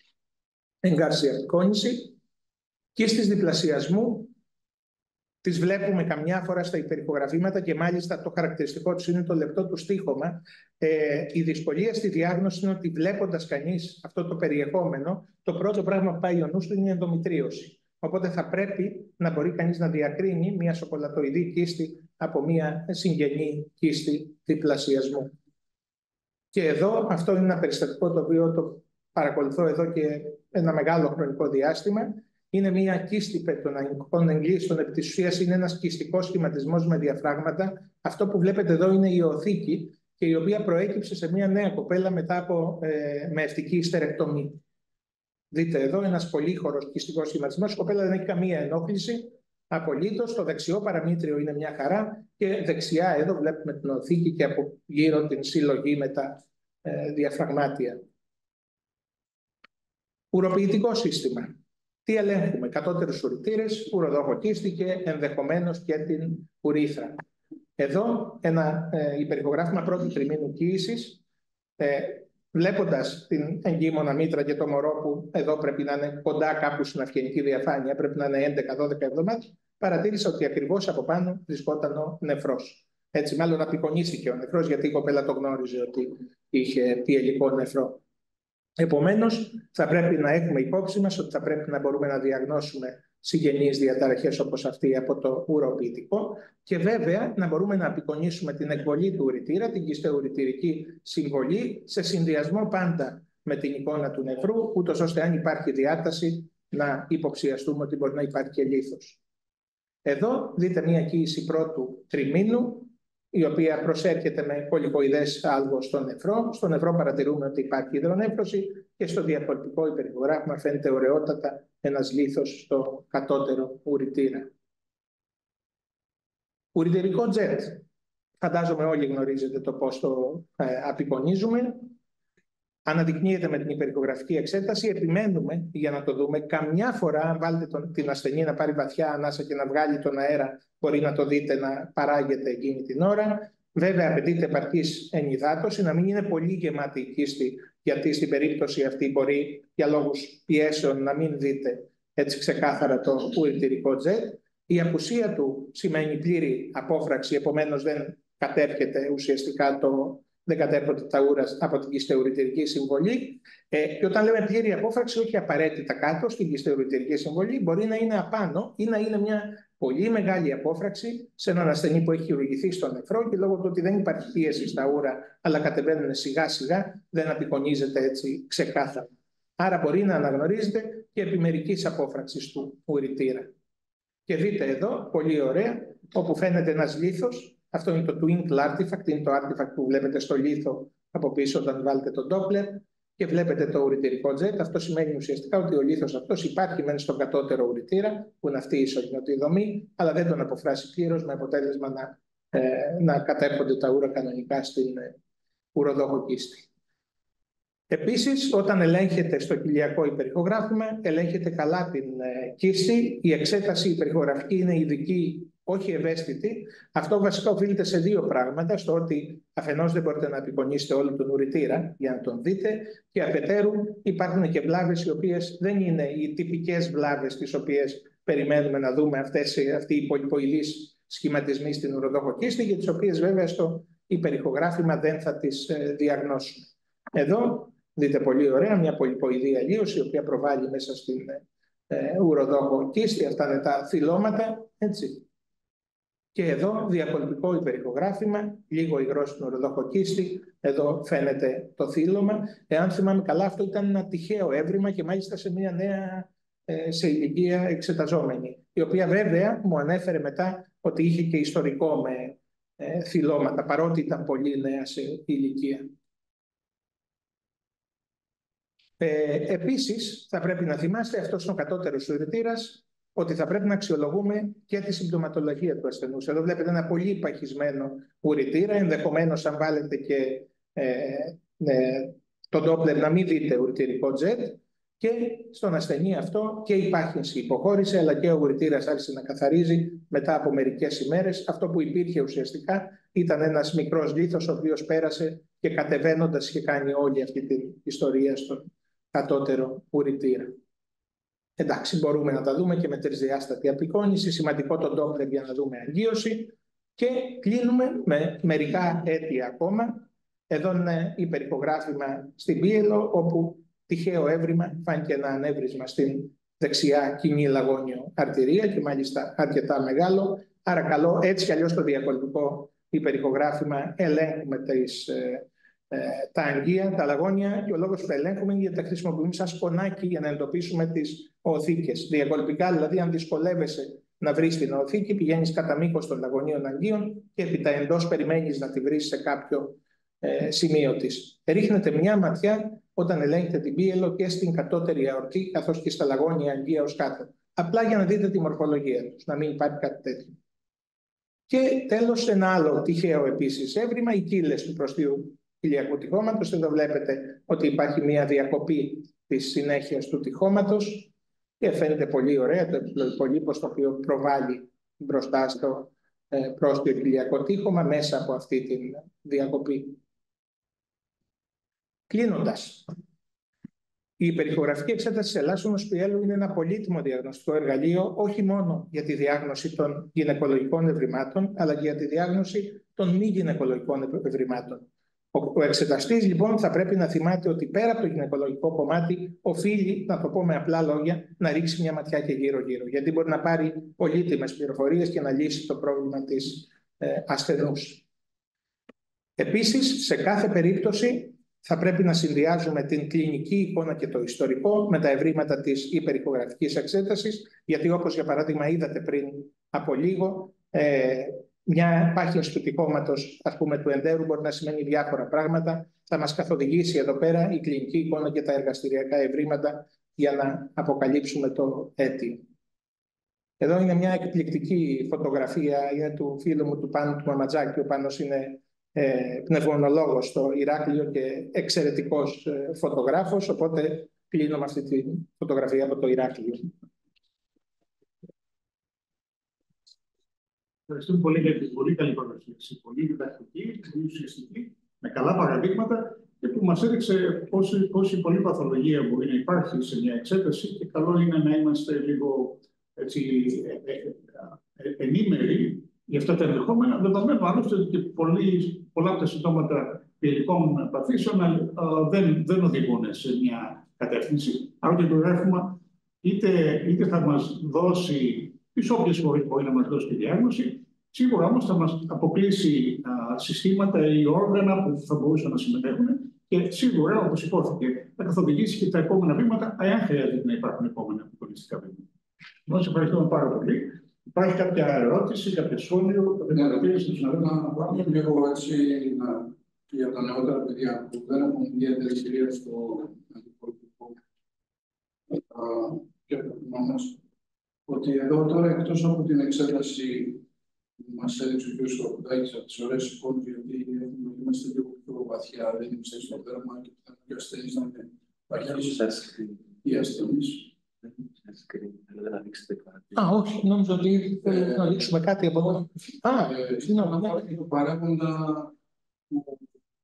εγκάρσια απεικόνηση. Και στις διπλασιασμού τις βλέπουμε καμιά φορά στα υπερηχογραφήματα και μάλιστα το χαρακτηριστικό τους είναι το λεπτό του στίχωμα. Ε, η δυσκολία στη διάγνωση είναι ότι βλέποντας κανείς αυτό το περιεχόμενο, το πρώτο πράγμα που πάει ο νους του είναι η ενδομητρίωση. Οπότε θα πρέπει να μπορεί κανείς να διακρίνει μια σοκολατοειδή κίστη από μια συγγενή κίστη διπλασιασμού. Και εδώ αυτό είναι ένα περιστατικό το οποίο το παρακολουθώ εδώ και ένα μεγάλο χρονικό διάστημα. Είναι μια κίστη των εγγύστων, επί της ουσίας είναι ένας κιστικός σχηματισμός με διαφράγματα. Αυτό που βλέπετε εδώ είναι η οθήκη και η οποία προέκυψε σε μια νέα κοπέλα μετά από ε, μεευτική ιστερεκτομή. Δείτε εδώ ένας πολύχωρος κιστικός σχηματισμός. Η κοπέλα δεν έχει καμία ενόχληση απολύτως. Το δεξιό παραμύτριο είναι μια χαρά και δεξιά εδώ βλέπουμε την οθήκη και από γύρω την συλλογή με τα ε, διαφραγμάτια. Ουροποιητικό σύστημα. Τι ελέγχουμε, κατώτερους ουρητήρες, ουροδοχοκίστη και ενδεχομένως και την ουρίθρα. Εδώ ένα ε, υπερηχογράφημα πρώτου τριμήνου κοίησης, ε, βλέποντας την εγκύμονα μήτρα και το μωρό που εδώ πρέπει να είναι κοντά κάπου στην αυγενική διαφάνεια, πρέπει να είναι έντεκα δώδεκα εβδομάδες, παρατήρησα ότι ακριβώς από πάνω βρισκόταν ο νεφρός. Έτσι, μάλλον απεικονίστηκε ο νεφρός, γιατί η κοπέλα το γνώριζε ότι είχε πιελικό νεφρό. Επομένως, θα πρέπει να έχουμε υπόψη μας ότι θα πρέπει να μπορούμε να διαγνώσουμε συγγενείς διαταραχές όπως αυτή από το ουροποιητικό και βέβαια να μπορούμε να απεικονίσουμε την εκβολή του ουρητήρα, την κιστεουρητηρική συμβολή, σε συνδυασμό πάντα με την εικόνα του νεφρού, ούτως ώστε αν υπάρχει διάταση να υποψιαστούμε ότι μπορεί να υπάρχει και λίθος. Εδώ δείτε μια κοίηση πρώτου τριμήνου, η οποία προσέρχεται με πολυποειδές άλγο στο νεφρό. Στο νεφρό παρατηρούμε ότι υπάρχει υδρονέφρωση και στο διακολπικό υπερηχογράφημα φαίνεται ωραιότατα ένας λίθος στο κατώτερο ουρητήρα. Ουρητηρικό τζετ. Φαντάζομαι όλοι γνωρίζετε το πώς το ε, απεικονίζουμε. αναδεικνύεται με την υπερηχογραφική εξέταση. Επιμένουμε για να το δούμε. Καμιά φορά, αν βάλετε τον, την ασθενή να πάρει βαθιά ανάσα και να βγάλει τον αέρα, μπορεί να το δείτε να παράγεται εκείνη την ώρα. Βέβαια, απαιτείται επαρκής ενυδάτωση, να μην είναι πολύ γεμάτη η κίστη, γιατί στην περίπτωση αυτή μπορεί για λόγους πιέσεων να μην δείτε έτσι ξεκάθαρα το ουρητηρικό τζετ. Η απουσία του σημαίνει πλήρη απόφραξη, επομένως δεν κατέρχεται ουσιαστικά το, δεν κατέρχονται τα ούρα από την κιστεουρητηρική συμβολή. Ε, και όταν λέμε πλήρη απόφραξη, όχι απαραίτητα κάτω στην κιστεουρητηρική συμβολή, μπορεί να είναι απάνω ή να είναι μια πολύ μεγάλη απόφραξη σε έναν ασθενή που έχει χειρουργηθεί στο νεφρό και λόγω του ότι δεν υπάρχει πίεση στα ούρα, αλλά κατεβαίνουν σιγά σιγά, δεν απεικονίζεται έτσι ξεκάθαρα. Άρα μπορεί να αναγνωρίζεται και επιμερικής απόφραξης του ουρητήρα. Και δείτε εδώ, πολύ ωραία, όπου φαίνεται ένας λίθος. Αυτό είναι το twinkle artifact, είναι το artifact που βλέπετε στο λίθο από πίσω όταν βάλετε τον Doppler και βλέπετε το ουρητηρικό τζετ. Αυτό σημαίνει ουσιαστικά ότι ο λίθος αυτός υπάρχει μεν στον κατώτερο ουρητήρα, που είναι αυτή η ισογενωτή δομή, αλλά δεν τον αποφράσει πλήρως, με αποτέλεσμα να, ε, να κατέρχονται τα ούρα κανονικά στην ε, ουροδόχο κίστη. Επίσης, όταν ελέγχεται στο κοιλιακό υπερηχογράφημα, ελέγχεται καλά την ε, κίστη. Η εξέταση υπερηχογραφική είναι ειδική, όχι ευαίσθητη. Αυτό βασικά οφείλεται σε δύο πράγματα. Στο ότι αφενός δεν μπορείτε να απεικονίσετε όλο τον ουρητήρα για να τον δείτε, και αφετέρου υπάρχουν και βλάβες οι οποίες δεν είναι οι τυπικές βλάβες τις οποίες περιμένουμε να δούμε, αυτές, αυτοί οι πολυποηλείς σχηματισμοί στην ουροδόχο κίστη, για τις οποίες βέβαια στο υπερηχογράφημα δεν θα τις ε, διαγνώσουμε. Εδώ δείτε πολύ ωραία μια πολυποειδή αλλίωση, η οποία προβάλλει μέσα στην ε, ουροδόχο κίστη. Αυτά είναι τα θυλώματα, έτσι. Και εδώ διακολπικό υπερηχογράφημα, λίγο υγρό στην ουροδόχο κίστη. Εδώ φαίνεται το θύλωμα. Εάν θυμάμαι καλά, αυτό ήταν ένα τυχαίο έβριμα και μάλιστα σε μια νέα ε, σε ηλικία εξεταζόμενη, η οποία βέβαια μου ανέφερε μετά ότι είχε και ιστορικό με ε, θυλώματα, παρότι ήταν πολύ νέα σε ηλικία. Ε, επίσης, θα πρέπει να θυμάστε, αυτός είναι ο κατώτερος ουρητήρας, ότι θα πρέπει να αξιολογούμε και τη συμπτωματολογία του ασθενούς. Εδώ βλέπετε ένα πολύ παχυσμένο ουρητήρα, ενδεχομένως αν βάλετε και ε, ε, τον Doppler να μην δείτε ουρητηρικό τζετ, και στον ασθενή αυτό και η πάχυνση υποχώρησε, αλλά και ο ουρητήρας άρχισε να καθαρίζει μετά από μερικές ημέρες. Αυτό που υπήρχε ουσιαστικά ήταν ένας μικρός λίθος, ο οποίος πέρασε και κατεβαίνοντας είχε κάνει όλη αυτή την ιστορία στον κατώτερο ουρητήρα. Εντάξει, μπορούμε να τα δούμε και με τρισδιάστατη απεικόνιση. Σημαντικό το Doppler για να δούμε αγγείωση. Και κλείνουμε με μερικά αίτια ακόμα. Εδώ είναι υπερηχογράφημα στην πίελο, όπου τυχαίο έβριμα φάνηκε ένα ανέβρισμα στην δεξιά κοινή λαγόνιο αρτηρία και μάλιστα αρκετά μεγάλο. Άρα καλό, έτσι κι αλλιώς το διακολπικό υπερηχογράφημα ελέγχουμε τις, ε, ε, τα αγγεία, τα λαγόνια, και ο λόγος που ελέγχουμε είναι γιατί τα χρησιμοποιούμε σαν σπονάκι για να εντοπίσουμε τις οθήκες. Διακολπικά, δηλαδή, αν δυσκολεύεσαι να βρεις την οθήκη, πηγαίνεις κατά μήκος των λαγονίων αγγείων και επί τα εντός περιμένεις να τη βρεις σε κάποιο ε, σημείο της. Ρίχνετε μια ματιά όταν ελέγχετε την πίελο και στην κατώτερη αορτή, καθώς και στα λαγόνια αγγεία ως κάτω. Απλά για να δείτε τη μορφολογία τους, να μην υπάρχει κάτι τέτοιο. Και τέλος, ένα άλλο τυχαίο επίσης έβριμα, οι κύλες του προστίου κοιλιακού τυχώματος. Εδώ βλέπετε ότι υπάρχει μια διακοπή της συνέχειας του τυχώματος και φαίνεται πολύ ωραία το πολύπος, το οποίο προβάλλει μπροστά στο ε, πρόστιο κοιλιακό τύχωμα μέσα από αυτή τη διακοπή. Κλείνοντας, η υπερηχογραφική εξέταση της ελάσσονος πιέλου είναι ένα πολύτιμο διαγνωστικό εργαλείο, όχι μόνο για τη διάγνωση των γυναικολογικών ευρημάτων, αλλά και για τη διάγνωση των μη γυναικολογικών ευρημάτων. Ο εξεταστής, λοιπόν, θα πρέπει να θυμάται ότι πέρα από το γυναικολογικό κομμάτι, οφείλει, να το πω με απλά λόγια, να ρίξει μια ματιά και γύρω-γύρω, γιατί μπορεί να πάρει πολύτιμες πληροφορίες και να λύσει το πρόβλημα της ε, ασθενούς. Επίσης, σε κάθε περίπτωση, θα πρέπει να συνδυάζουμε την κλινική εικόνα και το ιστορικό με τα ευρήματα της υπερηχογραφικής εξέτασης, γιατί όπως για παράδειγμα είδατε πριν από λίγο, ε, μια πάχυνση του τυχώματος, ας πούμε, του εντέρου μπορεί να σημαίνει διάφορα πράγματα. Θα μας καθοδηγήσει εδώ πέρα η κλινική εικόνα και τα εργαστηριακά ευρήματα για να αποκαλύψουμε το αίτιο. Εδώ είναι μια εκπληκτική φωτογραφία, είναι του φίλου μου του Πάνου του Μαματζάκη. Ο Πάνος είναι ε, πνευμονολόγος στο Ηράκλειο και εξαιρετικός ε, φωτογράφος, οπότε κλείνω με αυτή τη φωτογραφία από το Ηράκλειο.
Ευχαριστούμε πολύ για την πολύ καλή παρουσίαση. Πολύ διδακτική, πολύ ουσιαστική, με καλά παραδείγματα και που μας έδειξε πόση, πόση πολλή παθολογία μπορεί να υπάρχει σε μια εξέταση και καλό είναι να είμαστε λίγο έτσι, ε, ε, ε, ενήμεροι για αυτά τα ενδεχόμενα, δεδομένου άλλωστε ότι πολλοί, πολλά από τα συμπτώματα πυρηνικών παθήσεων ε, δεν, δεν οδηγούν σε μια κατεύθυνση. Άρα το γράφημα είτε, είτε θα μας δώσει τις όποιες φορές μπορεί να μας δώσει τη διάγνωση, σίγουρα όμως θα μας αποκλείσει α, συστήματα ή όργανα που θα μπορούσαν να συμμετέχουν και σίγουρα, όπως υπόθηκε, θα καθοδηγήσει και τα επόμενα βήματα, αν χρειάζεται να υπάρχουν επόμενα αποκολιστικά βήματα. Σας ευχαριστούμε πάρα πολύ. Υπάρχει κάποια ερώτηση, κάποια σχόλιο, κάποια παρατήρηση του συναδέλφου?
Να πάμε λίγο έτσι για τα νεότερα παιδιά που δεν έχουν ιδιαίτερη εμπειρία στο αντιπολιτικό και το κοινό μας. Ότι εδώ τώρα, εκτός από την εξέταση που μας έδειξε ο κ. Σκορπουδάκης από τις ωραίες εικόνες, γιατί είμαστε λίγο πιο βαθιά, δεν είμαστε στο δέρμα και πιθανόν και ασθενείς να είναι παχύς ή ασθενείς.
Α, όχι, νόμιζα ότι θέλουμε να δείξουμε κάτι από εδώ. Α, συγγνώμη.
Το παράγοντα που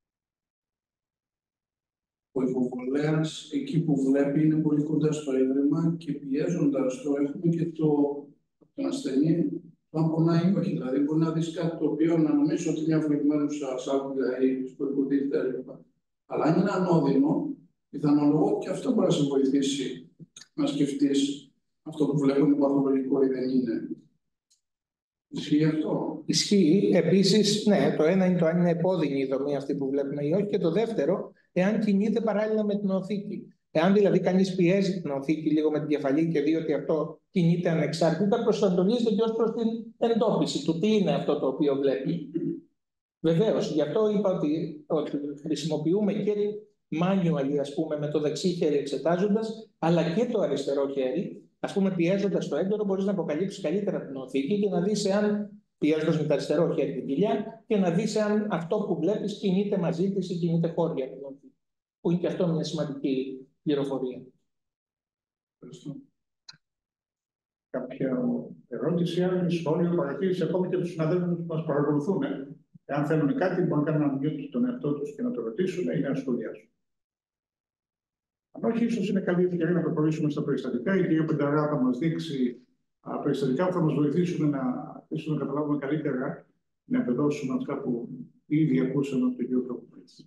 ο υποβολέας εκεί που βλέπει είναι πολύ κοντά στο ίδρυμα και πιέζοντας το έχουμε και το, τον ασθενή το αν πονάει ή όχι. Δηλαδή μπορεί να δεις κάτι το οποίο να νομίζει ότι μια φλεγμένουσα σάλπιγγα ή σπορικοδίτητα κλπ. Αλλά αν είναι ανώδυνο, πιθανολογώ και αυτό μπορεί να σε βοηθήσει να σκεφτείς αυτό που βλέπουμε παθολογικό ή δεν είναι. Ισχύει αυτό?
Ισχύει. Επίσης, ναι, το ένα είναι το αν είναι επώδυνη η δομή αυτή που βλέπουμε ή όχι. Και το δεύτερο, εάν κινείται παράλληλα με την οθήκη. Εάν δηλαδή κανείς πιέζει την οθήκη λίγο με την κεφαλή και δει ότι αυτό κινείται ανεξάρτητα, προσανατολίζεται και ως προς την εντόπιση του τι είναι αυτό το οποίο βλέπει. Βεβαίως, γι' αυτό είπα ότι, ότι χρησιμοποιούμε και manually, ας πούμε, με το δεξί χέρι εξετάζοντας, αλλά και το αριστερό χέρι. Ας πούμε, πιέζοντας το έντερο, μπορείς να αποκαλύψεις καλύτερα την οθήκη και να δεις εάν, πιέζοντας με το αριστερό χέρι την κοιλιά, και να δεις εάν αυτό που βλέπεις κινείται μαζί της ή κινείται χώρια την οθήκη. Που είναι και αυτό μια σημαντική πληροφορία.
Ευχαριστώ. Κάποια ερώτηση, άλλη σχόλιο, παρατήρηση, ακόμη και του συναδέλφου που μας παρακολουθούν. Εάν θέλουν κάτι, μπορούν να κάνουν mute τον εαυτό τους και να το ρωτήσουν ή να σχολιάσουν. Αν όχι, ίσως είναι καλή ευκαιρία να προχωρήσουμε στα περιστατικά. Η κυρία Πενταρά θα μας δείξει α, περιστατικά που θα μας βοηθήσουν να, να καταλάβουμε καλύτερα, να επεδώσουμε αυτά που ήδη ακούσαμε από τον κύριο Τροποπέτη.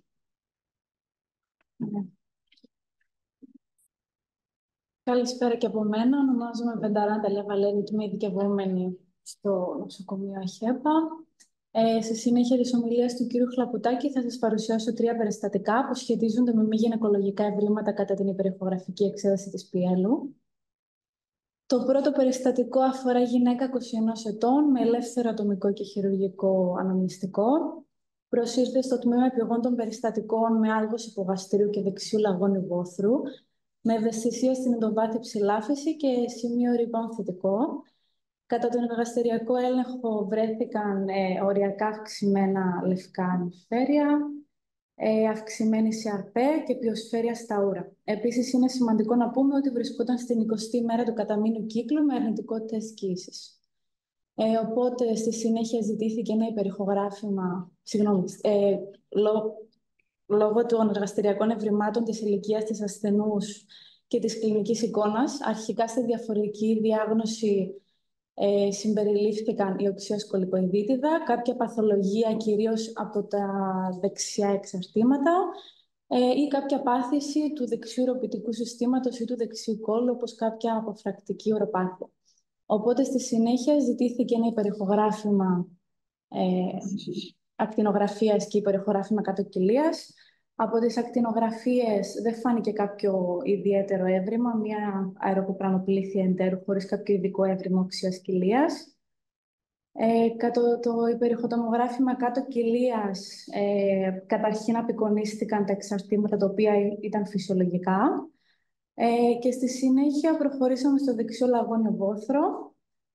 Καλησπέρα και από μένα. Ονομάζομαι Πενταρά Νταλιά Βαλέρη και είμαι ειδικευόμενη στο νοσοκομείο ΑΧΕΠΑ. Ε, στη συνέχεια της ομιλίας του κύριου Χλαπουτάκη θα σας παρουσιάσω τρία περιστατικά που σχετίζονται με μη γυναικολογικά ευρήματα κατά την υπερηχογραφική εξέταση της πιέλου. Το πρώτο περιστατικό αφορά γυναίκα είκοσι ενός ετών με ελεύθερο ατομικό και χειρουργικό αναμνηστικό. Προσήρθε στο τμήμα επιγόντων περιστατικών με άλγος υπογαστρίου και δεξιού λαγόνι βόθρου, με ευαισθησία στην εντοβάθυψη λάφυση και σημείο ρηπών θετικό. Κατά τον εργαστηριακό έλεγχο βρέθηκαν ε, οριακά αυξημένα λευκά ανηφέρεια, ε, αυξημένη σι αρ πι και πιοσφαίρεια στα ούρα. Επίσης, είναι σημαντικό να πούμε ότι βρισκόταν στην εικοστή μέρα του καταμήνου κύκλου με αρνητικό τεστ κοίησης. Ε, οπότε, στη συνέχεια ζητήθηκε ένα υπερηχογράφημα, συγγνώμη, ε, λό, λόγω των εργαστηριακών ευρημάτων της ηλικίας της ασθενούς και της κλινικής εικόνας. Αρχικά στη διαφορετική διάγνωση Ε, συμπεριλήφθηκαν η οξέως κολυποειδίτιδα, κάποια παθολογία κυρίως από τα δεξιά εξαρτήματα ε, ή κάποια πάθηση του δεξιού ουροπιτικού συστήματος ή του δεξιού κόλλου, όπως κάποια αποφρακτική ουροπάθεια. Οπότε στη συνέχεια ζητήθηκε ένα υπερηχογράφημα ε, ακτινογραφίας και υπερηχογράφημα κάτω κοιλίας. Από τις ακτινογραφίες δεν φάνηκε κάποιο ιδιαίτερο έβριμα, μια αεροκοπρανοπλήθεια εντέρου χωρίς κάποιο ειδικό έβριμα οξείας κοιλίας. Ε, κατά το υπερηχοτομογράφημα κάτω κοιλίας, ε, καταρχήν απεικονίστηκαν τα εξαρτήματα τα οποία ήταν φυσιολογικά ε, και στη συνέχεια προχωρήσαμε στο δεξιό λαγόνιο βόθρο,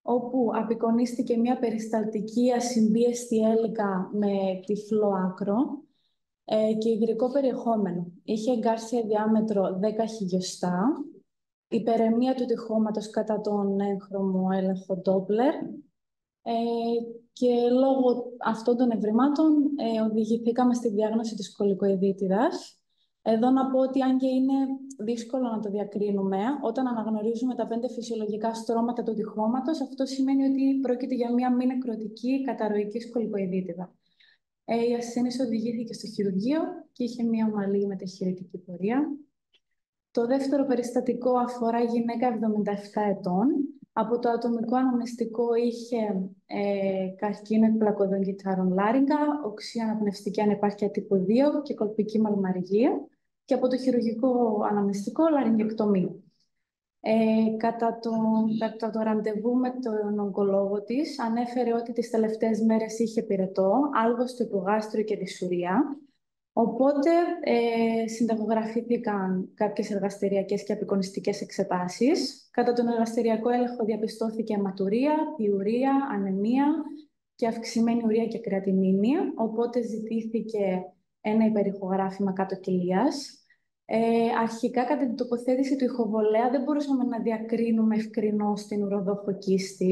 όπου απεικονίστηκε μια περισταλτική ασυμπίεστη έλικα με τυφλό άκρο ε, και υγρικό περιεχόμενο. Είχε εγκάρσια διάμετρο δέκα χιλιοστά, υπερεμία του τυχώματος κατά τον έγχρωμο έλεγχο Doppler ε, και λόγω αυτών των ευρημάτων ε, οδηγηθήκαμε στη διάγνωση της κολικοειδίτιδας. Εδώ να πω ότι αν και είναι δύσκολο να το διακρίνουμε, όταν αναγνωρίζουμε τα πέντε φυσιολογικά στρώματα του τυχώματος, αυτό σημαίνει ότι πρόκειται για μια μη νεκρωτική καταρροϊκή σκολικοειδίτιδα. Ε, η ασθενής οδηγήθηκε στο χειρουργείο και είχε μια ομαλή μεταχειρητική πορεία. Το δεύτερο περιστατικό αφορά γυναίκα εβδομήντα επτά ετών. Από το ατομικό αναμνηστικό είχε ε, καρκίνο εκπλακωδών κυττάρων λάριγκα, οξύ αναπνευστική ανεπάρκεια τύπου δύο και κολπική μαλμαργία. Και από το χειρουργικό αναμνηστικό λαριγγεκτομία. Ε, κατά, το, κατά το ραντεβού με τον ογκολόγο της, ανέφερε ότι τις τελευταίες μέρες είχε πυρετό, άλγος του υπογάστριου και δυσουρία. Οπότε ε, συνταγογραφήθηκαν κάποιες εργαστηριακές και απεικονιστικές εξετάσεις. Κατά τον εργαστηριακό έλεγχο διαπιστώθηκε αιματουρία, πιουρία, ανεμία και αυξημένη ουρία και κρεατινίνη. Οπότε ζητήθηκε ένα υπερηχογράφημα κάτω κοιλίας. Ε, αρχικά, κατά την τοποθέτηση του ηχοβολέα, δεν μπορούσαμε να διακρίνουμε ευκρινώς την ουροδόχο κίστη.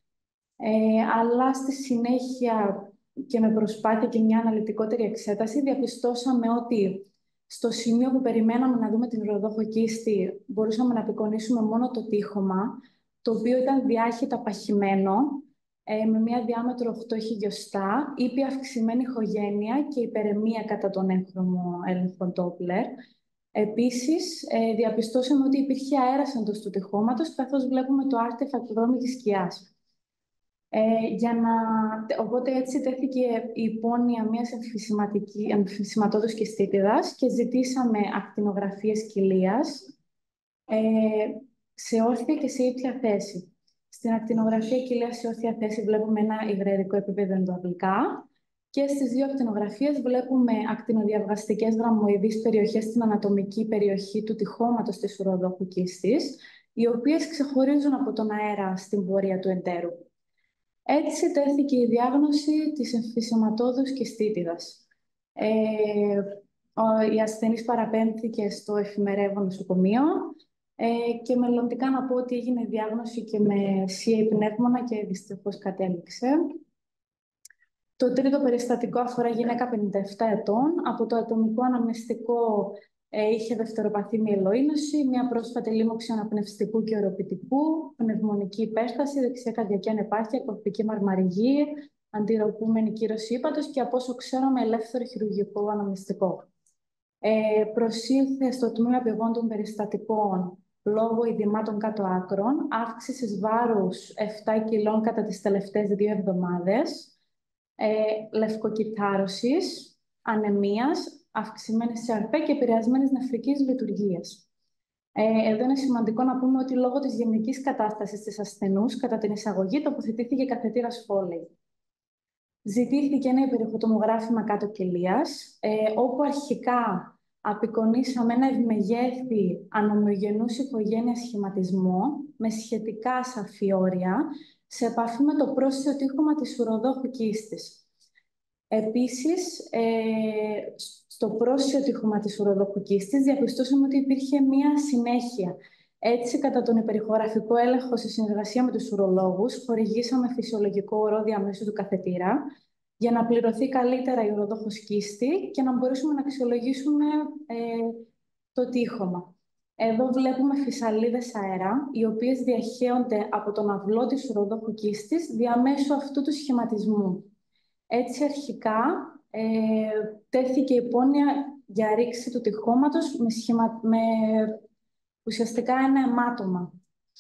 Ε, αλλά στη συνέχεια και με προσπάθεια και μια αναλυτικότερη εξέταση, διαπιστώσαμε ότι στο σημείο που περιμέναμε να δούμε την ουροδόχο κίστη, μπορούσαμε να απεικονίσουμε μόνο το τείχομα, το οποίο ήταν διάχυτα παχυμένο, ε, με μια διάμετρο οκτώ χιλιοστά, ήπια αυξημένη ηχογένεια και υπερεμία κατά τον έγχρωμο έλεγχο Doppler. Επίσης, ε, διαπιστώσαμε ότι υπήρχε αέρας εντός του τυχώματος, καθώς βλέπουμε το άρτεφακτ δρόμικης σκιάς. Ε, για να... Οπότε έτσι τέθηκε η υπόνοια μιας εμφυσιματόδους κιστίτιδας και ζητήσαμε ακτινογραφίες κοιλίας ε, σε όρθια και σε ήπια θέση. Στην ακτινογραφία κοιλίας σε όρθια θέση βλέπουμε ένα υγραερικό επίπεδο ενδοαυλικά και στις δύο ακτινογραφίες βλέπουμε ακτινοδιαβγαστικές δραμμοειδείς περιοχές στην ανατομική περιοχή του τυχώματος της ουροδόχου κίστης, οι οποίες ξεχωρίζουν από τον αέρα στην πορεία του εντέρου. Έτσι τέθηκε η διάγνωση της εμφυσιματόδους κιστίτιδας. Ε, η ασθενής παραπέμφθηκε στο εφημερεύον νοσοκομείο ε, και μελλοντικά να πω ότι έγινε διάγνωση και με σι έι πνεύμονα και δυστυχώς κατέληξε. Το τρίτο περιστατικό αφορά γυναίκα πενήντα επτά ετών. Από το ατομικό αναμνηστικό ε, είχε δευτεροπαθή μυελοείνωση, μια πρόσφατη λίμωξη αναπνευστικού και οροπητικού, πνευμονική υπέρσταση, δεξιά καρδιακή ανεπάρκεια, κολπική μαρμαριγή, αντιρροπούμενη κύρωση ύπατος και από όσο ξέρω με ελεύθερο χειρουργικό αναμνηστικό. Ε, προσήλθε στο τμήμα επιγόντων περιστατικών λόγω ειδημάτων κάτω άκρων, αύξησης βάρους επτά κιλών κατά τις τελευταίες δύο εβδομάδες, Ε, λευκοκυτάρωσης, ανεμίας, αυξημένης σι αρ πι και επηρεασμένης νεφρικής λειτουργίας. Ε, εδώ είναι σημαντικό να πούμε ότι λόγω της γενικής κατάστασης της ασθενούς, κατά την εισαγωγή τοποθετήθηκε καθετήρας Foley. Ζητήθηκε ένα υπερηχοτομογράφημα κάτω κοιλίας, ε, όπου αρχικά απεικονίσαμε ένα ευμεγέθη ανομοιογενούς οικογένειας σχηματισμό με σχετικά σαφή όρια, σε επαφή με το πρόσθετο τείχομα της ουροδόχου κίστης. Επίσης, ε, στο πρόσθετο τείχομα της ουροδόχου κίστης διαπιστώσαμε ότι υπήρχε μία συνέχεια. Έτσι, κατά τον υπερηχογραφικό έλεγχο σε συνεργασία με τους ουρολόγους, χορηγήσαμε φυσιολογικό ορό διαμέσου του καθετήρα για να πληρωθεί καλύτερα η ουροδόχος κίστη και να μπορέσουμε να αξιολογήσουμε ε, το τείχομα. Εδώ βλέπουμε φυσαλίδες αέρα, οι οποίες διαχέονται από τον αυλό της ουροδόχου κίστης διαμέσου αυτού του σχηματισμού. Έτσι, αρχικά, ε, τέθηκε υπόνοια για ρήξη του τυχώματος με, σχημα... με ουσιαστικά ένα αιμάτωμα.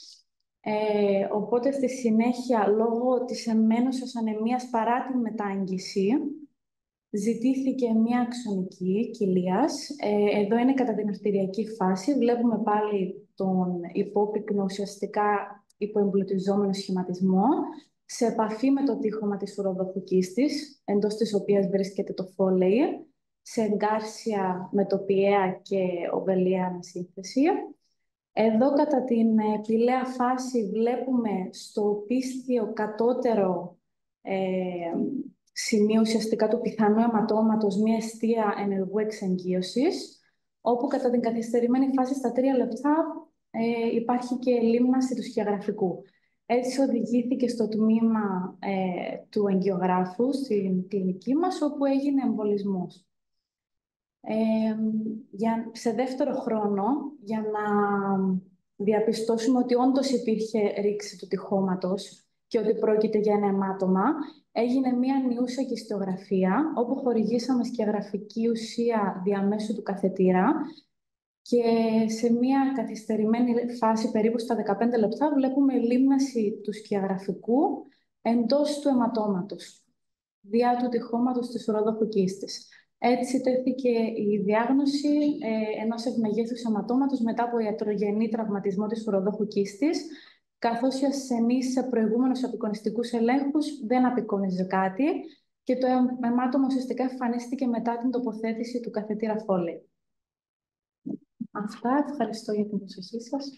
Ε, οπότε, στη συνέχεια, λόγω της εμένουσας ανεμίας παρά την μετάγγιση, ζητήθηκε μια αξονική κοιλίας. Ε, εδώ είναι κατά την αρτηριακή φάση. Βλέπουμε πάλι τον υπόπυκνο, ουσιαστικά υποεμπλουτιζόμενο σχηματισμό, σε επαφή με το τείχομα της ουροδόχου κίστης, εντός της οποίας βρίσκεται το Foley, σε εγκάρσια με τοπιαία και ομπελιαία ανασύνθεση. Εδώ κατά την πηλαία φάση βλέπουμε στο οπίσθιο κατώτερο ε, σημείο ουσιαστικά του πιθανού αιματώματος μια αιστεία ενεργού εξεγγύωσης, όπου κατά την καθυστερημένη φάση στα τρία λεπτά ε, υπάρχει και λίμναση του σκιαγραφικού. Έτσι οδηγήθηκε στο τμήμα ε, του εγκυογράφου στην κλινική μας, όπου έγινε εμβολισμός. Ε, για, σε δεύτερο χρόνο, για να διαπιστώσουμε ότι όντως υπήρχε ρήξη του τυχώματος και ότι πρόκειται για ένα αιμάτωμα, έγινε μία νιούσα κυστιογραφία, όπου χορηγήσαμε σκιαγραφική ουσία διαμέσου του καθετήρα και σε μία καθυστερημένη φάση, περίπου στα δεκαπέντε λεπτά, βλέπουμε λίμναση του σκιαγραφικού εντός του αιματώματος, διά του τυχώματος της ουροδόχου κίστης. Έτσι τέθηκε η διάγνωση ε, ενός ευμεγέθους αιματώματος μετά από ιατρογενή τραυματισμό της ουροδόχου κίστης, καθώς οι ασθενείς σε προηγούμενους απεικονιστικούς ελέγχους δεν απεικόνιζε κάτι και το αιμάτωμα ουσιαστικά εμφανίστηκε μετά την τοποθέτηση του καθετήρα Foley. Αυτά, ευχαριστώ για την προσοχή σας.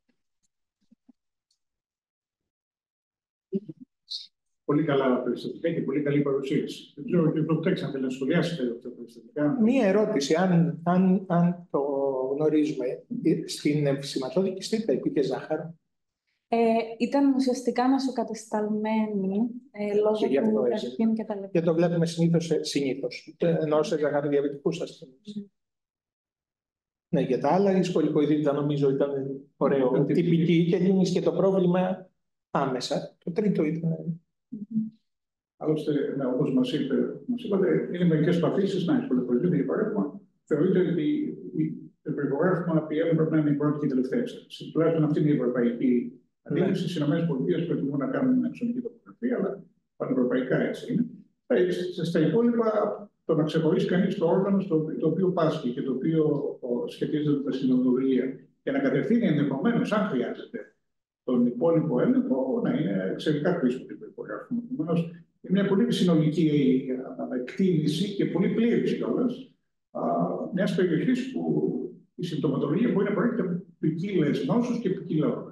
Πολύ καλά περιστατικά και πολύ καλή παρουσίαση. Δεν ξέρω και το αν θέλει να σχολιάσει τα περιστατικά.
Μία ερώτηση, αν, αν, αν το γνωρίζουμε, στην εμφυσιματώδη κυστίτα υπήρχε ζάχαρο?
Ε, ήταν ουσιαστικά νοσοκατεσταλμένη ε, λόγω του καρκίνου και τα λοιπά.
Και το βλέπουμε συνήθως, συνήθως ενώ σε ζαχαροδιαβητικούς ασθενείς. Mm. Ναι, για τα άλλα η σκολικοειδίτιδα νομίζω ήταν ωραίο, mm. τυπική και λύνεις και το πρόβλημα άμεσα. Το τρίτο ήταν...
Mm-hmm. Άλλωστε, ναι, όπως μας, είπε, μας είπατε, είναι μερικές παθήσεις, να, η σκολικοειδίτιδα για παράδειγμα, θεωρείται ότι το υπερυπογράφημα πι εμ πρέπει να είναι η πρώτη και η τελευταία εξέλιξη. Τουλάχιστον αυτή είναι η ευρωπαϊκή αντίληψη. Στις ΗΠΑ προτιμούν να κάνουν εξονική τοπογραφία, αλλά πανευρωπαϊκά έτσι είναι. Στα υπόλοιπα, το να ξεχωρίσει κανείς το όργανο στο το οποίο πάσχει και το οποίο σχετίζεται με τα συνοδογραφία και να κατευθύνει ενδεχομένως, αν χρειάζεται, τον υπόλοιπο έλεγχο, να είναι εξαιρετικά χρήσιμο το υπερυπογράφημα. Επομένως, είναι μια πολύ συνολική εκτίμηση και πολύ πλήρης κιόλας μιας περιοχής που η συμπτωματολογία μπορεί να προέρχεται από ποικίλες νόσους και ποικίλα όργανα.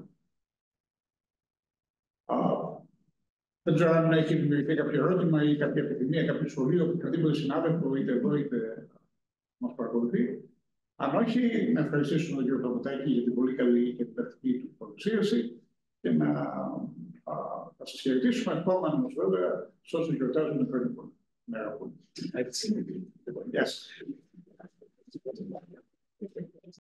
Δεν ξέρω αν έχει δημιουργηθεί κάποιο ερώτημα ή κάποια επιθυμία, κάποιο σχολείο από οποιοδήποτε συνάδελφο, είτε εδώ είτε μας παρακολουθεί. Αν όχι, να ευχαριστήσουμε τον κύριο Χλαπωτάκη για την πολύ καλή και διδακτική του παρουσίαση και να θα σας χαιρετήσουμε ακόμα όμως βέβαια σε όσους γιορτάζουν πριν από μέρα. Γεια σας.